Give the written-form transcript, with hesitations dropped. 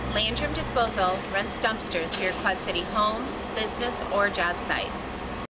Landrum Disposal rents dumpsters for your Quad City home, business, or job site.